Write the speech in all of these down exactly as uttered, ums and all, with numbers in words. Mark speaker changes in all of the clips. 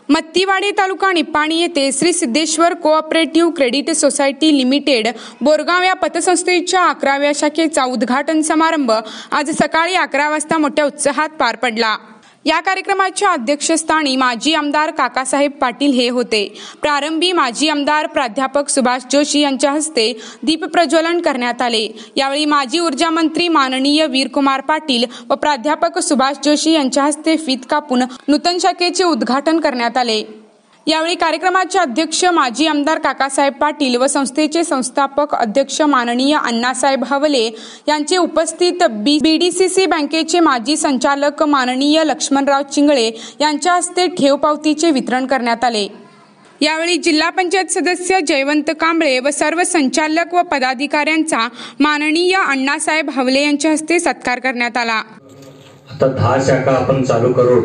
Speaker 1: मत्तीवाडी तालुका निपाणी येथे Shri Siddheshwar cooperative credit society limited Borgaon या पतसंस्थेच्या अकराव्या शाखेचा उद्घाटन समारंभ आज सकाळी अकरा वाजता मोठ्या उत्साहात पार पडला। या कार्यक्रमाच्या अध्यक्षस्थानी माजी आमदार काकासाहेब पाटील हे होते। प्रारंभी माजी आमदार प्राध्यापक सुभाष जोशी यांच्या हस्ते दीप प्रज्वलन करण्यात आले। यावेळी माजी ऊर्जा मंत्री माननीय वीरकुमार पाटील व प्राध्यापक सुभाष जोशी यांच्या हस्ते फीत कापून नूतन शाखेचे उद्घाटन करण्यात आले। यावेळी कार्यक्रमाचे अध्यक्ष माजी आमदार काकासाहेब पाटील व संस्थेचे संस्थापक अध्यक्ष माननीय अण्णासाहेब हवले यांचे उपस्थित बीडीसीसी बँकेचे माजी संचालक माननीय लक्ष्मणराव चिंगळे यांच्या हस्ते ठेव पावतीचे वितरण करण्यात आले। यावेळी जिल्हा पंचायत सदस्य जयवंत कांबळे व सर्व संचालक व पदाधिकाऱ्यांचा माननीय अण्णासाहेब हवले यांच्या हस्ते सत्कार करण्यात आला।
Speaker 2: आता दहा शाखा आपण चालू करू,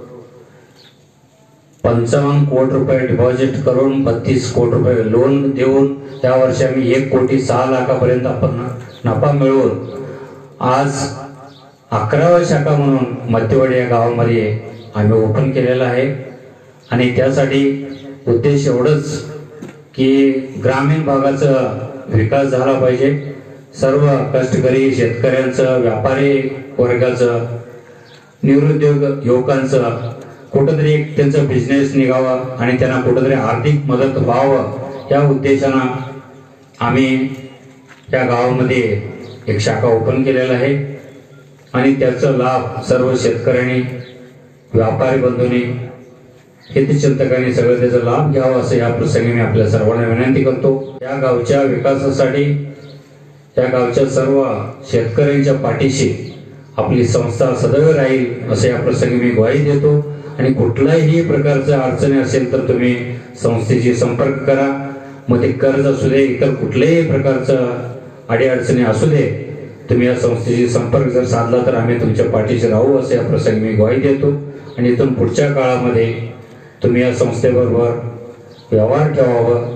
Speaker 2: पंचावन्न कोटी रुपये डिपॉझिट करून बत्तीस कोटी रुपये लोन देऊन या वर्षी आम्ही एक कोटी सहा लाखापर्यंत आपण नफा मिळवून आज अकरावा शाखा म्हणून मत्तीवाडी या गावामध्ये आम्ही ओपन केलेला आहे। आणि त्यासाठी उद्देश एवढंच की ग्रामीण भागाचा विकास झाला पाहिजे। सर्व कष्टकरी शेतकऱ्यांचं, व्यापारी वर्गाचं, निरुद्योग युवकांचं कुठेतरी एक त्यांचा बिझनेस निघावा आणि त्यांना कुठेतरी आर्थिक मदत व्हावं या उद्देशाने आम्ही या गावामध्ये एक शाखा ओपन केलेला आहे। आणि त्याचा लाभ सर्व शेतकऱ्यांनी, व्यापारी बंधूंनी, हितचिंतकांनी सगळं त्याचा लाभ घ्यावा असं या प्रसंगी मी आपल्या सर्वांना विनंती करतो। या गावच्या विकासासाठी, या गावच्या सर्व शेतकऱ्यांच्या पाठीशी आपली संस्था सदैव राहील असं या प्रसंगी मी ग्वाही देतो। आणि कुठल्याही प्रकारच्या अडचणी असेल तर तुम्ही संस्थेशी संपर्क करा। मग ते कर्ज असू दे, इतर कुठल्याही प्रकारचं अडीअडचणी असू दे, तुम्ही या संस्थेशी संपर्क जर साधला तर आम्ही तुमच्या पाठीशी राहू असं या प्रसंगी मी ग्वाही देतो। आणि इथून पुढच्या काळामध्ये तुम्ही या संस्थेबरोबर व्यवहार ठेवावं।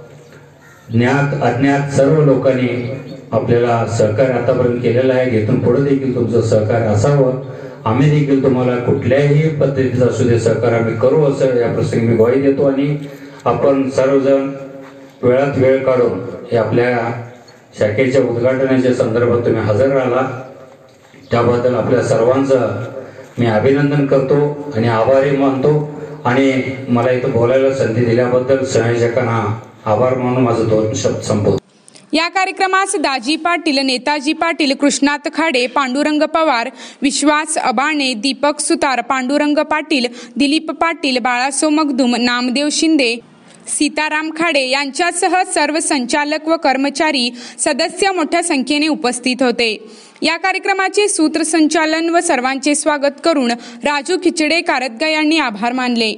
Speaker 2: ज्ञात अज्ञात सर्व लोकांनी आपल्याला सहकार्य आतापर्यंत केलेलं आहे, इथून पुढे देखील तुमचं सहकार्य असावं। आम्ही देखील तुम्हाला कुठल्याही पद्धतीचा असू दे सहकार्य आम्ही करू असं या प्रसंगी मी ग्वाही देतो। आणि आपण सर्वजण वेळात वेळ काढून हे आपल्या शाखेच्या उद्घाटनाच्या संदर्भात तुम्ही हजर राहिला त्याबद्दल आपल्या सर्वांचं मी अभिनंदन करतो आणि आभारी मानतो। आणि मला इथं बोलायला संधी दिल्याबद्दल संयोजकांना आभार मानून माझं दोन शब्द संपवतो।
Speaker 1: या कार्यक्रमास दाजी पाटील, नेताजी पाटील, कृष्णात खाडे, पांडुरंग पवार, विश्वास अबाणे, दीपक सुतार, पांडुरंग पाटील, दिलीप पाटील, बाळासो मगदूम, नामदेव शिंदे, सीताराम खाडे यांच्यासह सर्व संचालक व कर्मचारी सदस्य मोठ्या संख्येने उपस्थित होते। या कार्यक्रमाचे सूत्रसंचालन व सर्वांचे स्वागत करून राजू खिचडे कारदगा यांनी आभार मानले।